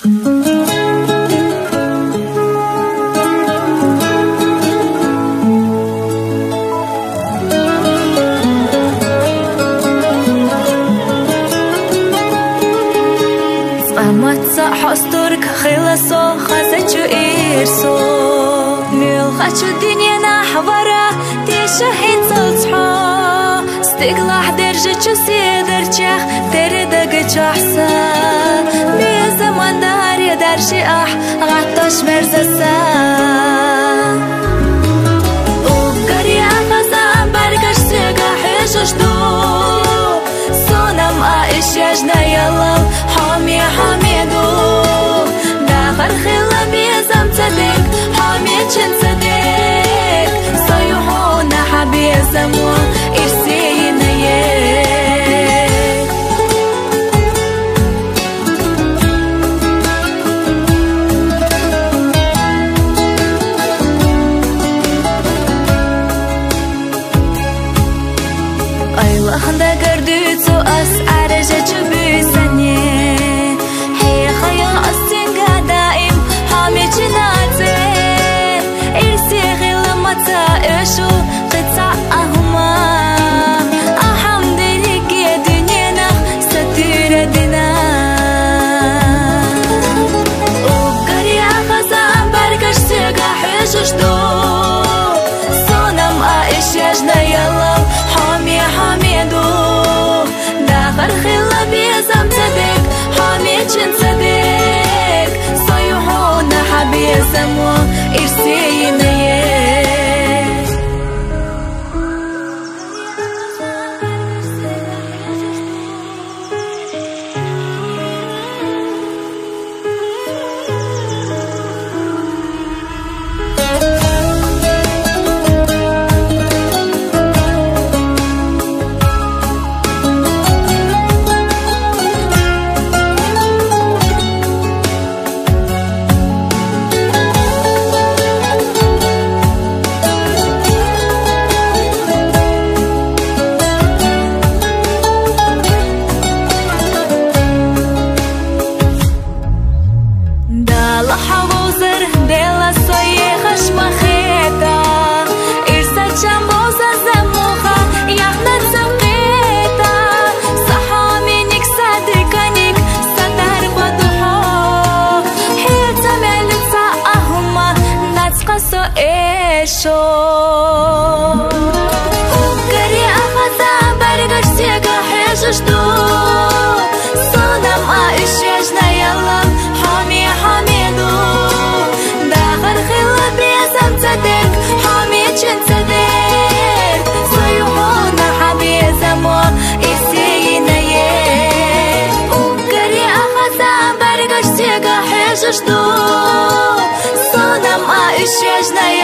Аматса хостурк хиласо хазачу ирсо мил хачу диньяна хвара тиша хицалцха стиглах держачу сидерчах тередага чахса бизаман дари дарши ах гатташ мерзаса уггари ахазам баргаш сега хешашду сонам аиш яжна ялал حامي حاميدو داخل خلا بيزم صدق حامي چن صدق صيحونا حبيزمو إرسينا أيوة خندا قردوتو أس عرجة جبيساني إيشو قطع أهما أحمد لك يا دنيانا ستيرة دنا وقري أخزان برقش سيقا حيشوش دو صنم آئش يجنا يلا حامي حاميدو داخل خلا بيزم صدق حامي چن صدق صيحونا حبيزمو إرسينا إيشو وقري أخذان برقش سيقا حيشوش دو صنم آئش يجنا يلا حامي حاميدو داخل خلا بيزم صدق حامي چن صدق صيحونا حبيزمو إرسينا وقري أخذان برقش سيقا حيشوش دو صنم آئش يجنا